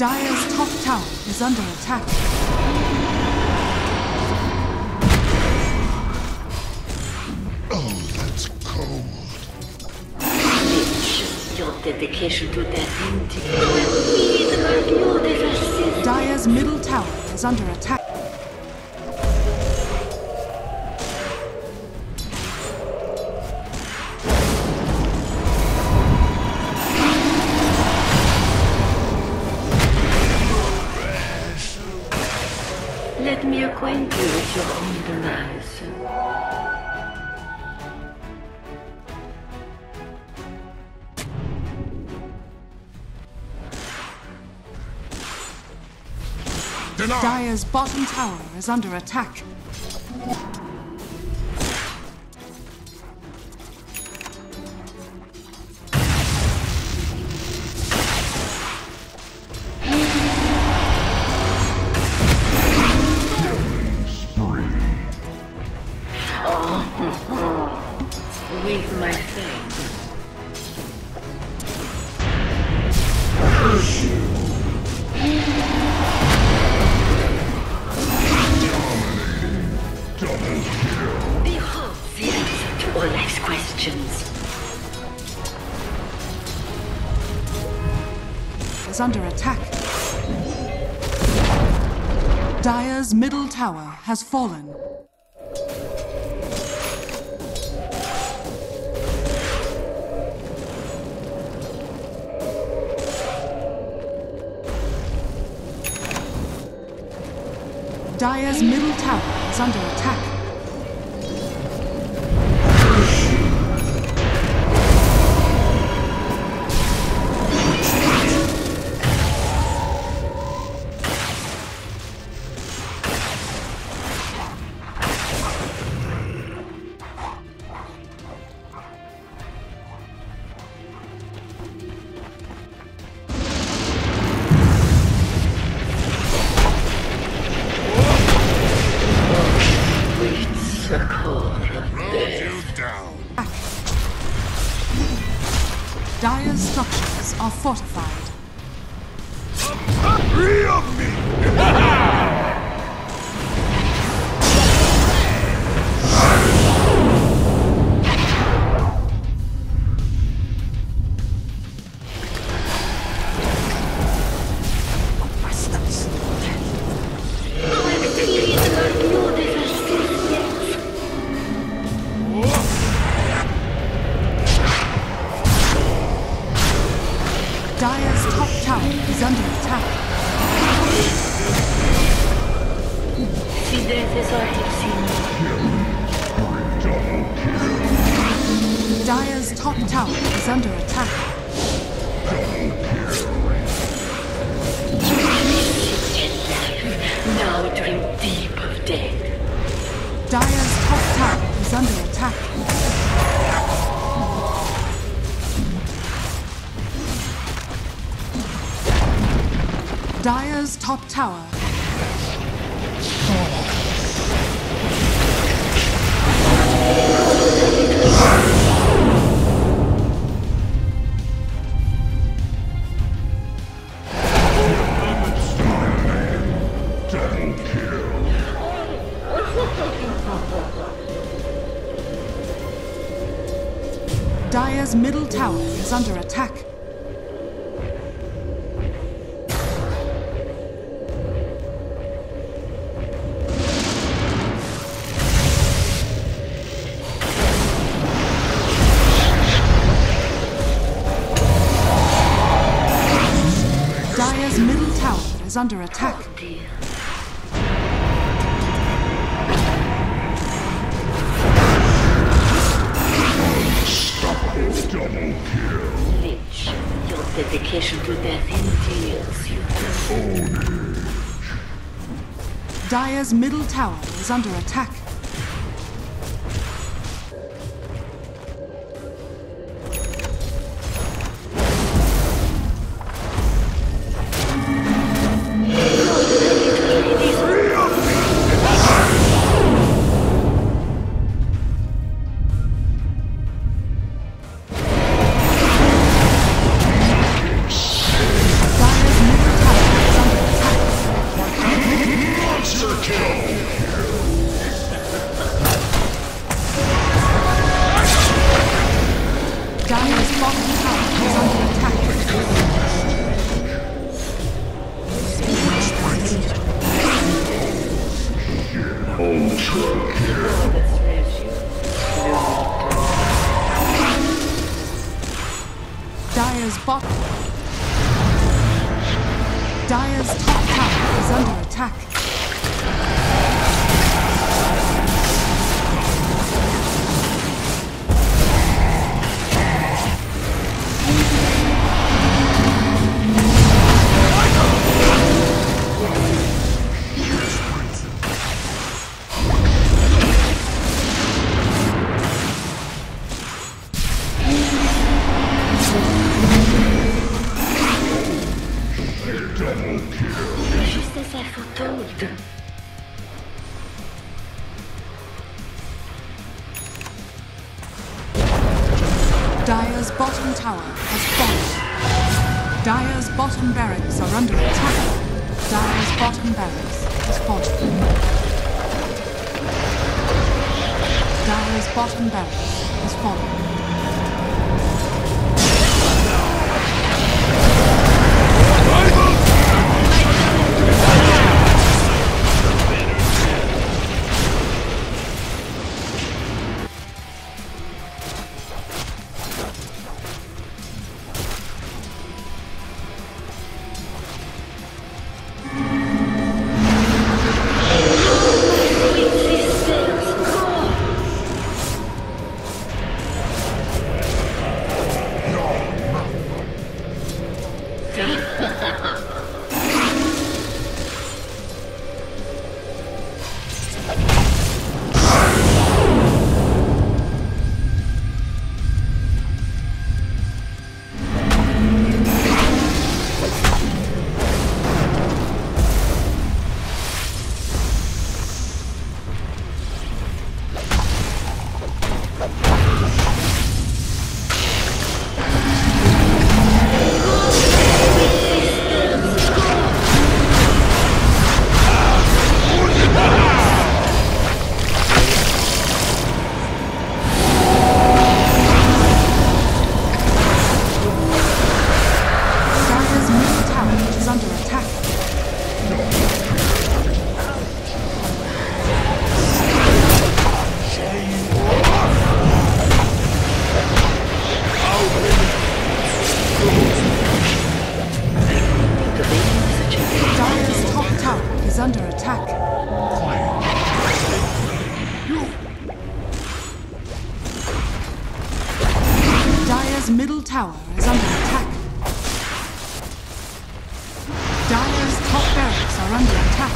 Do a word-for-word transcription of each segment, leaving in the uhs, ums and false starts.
Dire's top tower is under attack. Oh, that's cold. Lich, your dedication to death indeed. Dire's middle tower is under attack. Let me acquaint you with your own demise. Dire's bottom tower is under attack. With my fame. Behold the answer to all life's questions. Is under attack. Dire's middle tower has fallen. Dire's middle tower is under attack. Dire's structures are fortified. Free of me! Dire's top tower is under attack. See death as I have seen. Dire's top tower is under attack. Now dream deep of death. Dire's top tower is under attack. Dire's top tower. Dire's middle tower is under attack. Dire's middle tower is under attack. Oh dear. Double kill. Lich, your dedication to death endears you. Dire's middle tower is under attack. Dire's middle tower Dire's bottom. Dire's top tower is under attack. Just as I foretold. Dire's bottom tower has fallen. Dire's bottom barracks are under attack. Dire's bottom barracks has fallen. Dire's bottom barracks has fallen. Dire's middle tower is under attack. Dire's top barracks are under attack.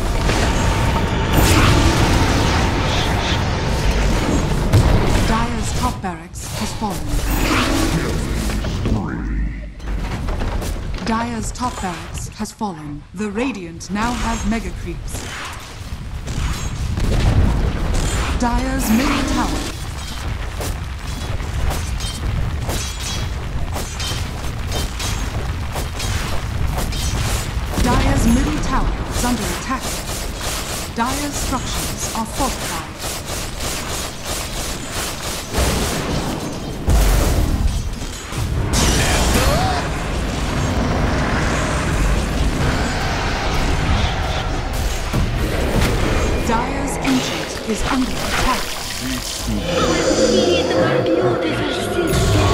Dire's top barracks has fallen. Dire's top barracks has fallen. The Radiant now have mega creeps. Dire's middle tower. Dire's middle tower is under attack. Dire's structures are fortified. Dire's ancient is under attack. Immediate guardian de Valsis.